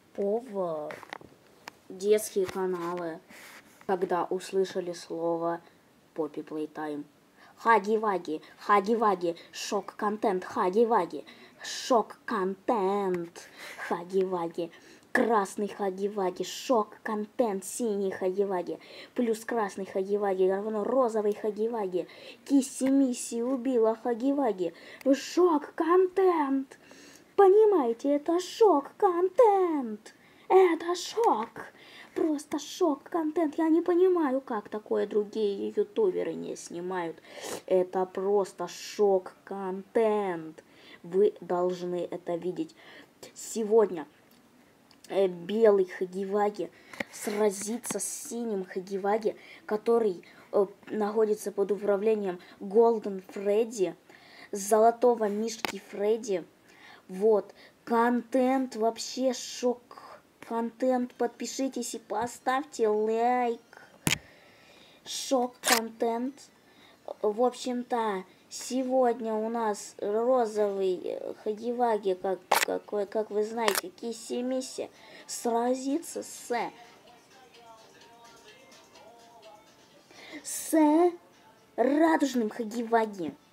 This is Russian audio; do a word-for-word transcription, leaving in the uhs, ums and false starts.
Пов детские каналы, когда услышали слово Poppy Playtime. Хаги-ваги, хаги-ваги, шок-контент, хаги-ваги, шок-контент, хаги-ваги. Красный хаги-ваги, шок-контент, синий хаги-ваги, плюс красный хаги-ваги, равно розовый хаги-ваги, кисси-мисси убила хаги-ваги, шок-контент. Понимаете, это шок-контент. Это шок. Просто шок-контент. Я не понимаю, как такое другие ютуберы не снимают. Это просто шок-контент. Вы должны это видеть. Сегодня э, белый хаги-ваги сразится с синим хаги-ваги, который э, находится под управлением Golden Фредди, золотого мишки Фредди. Вот, контент вообще шок. Контент, подпишитесь и поставьте лайк. Шок-контент. В общем-то, сегодня у нас розовый хаги-ваги, как, как, как вы знаете, кисси-мисси, сразится с... с радужным хаги-ваги.